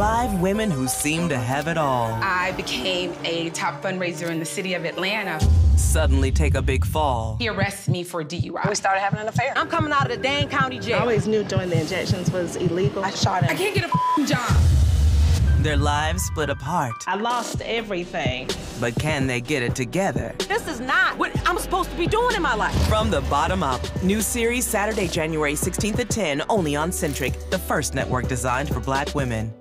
5 women who seem to have it all. I became a top fundraiser in the city of Atlanta. Suddenly take a big fall. He arrested me for DUI. We started having an affair. I'm coming out of the Dane County jail. I always knew doing the injections was illegal. I shot him. I can't get a job. Their lives split apart. I lost everything. But can they get it together? This is not what I'm supposed to be doing in my life. From the bottom up. New series Saturday, January 16th at 10, only on Centric, the first network designed for Black women.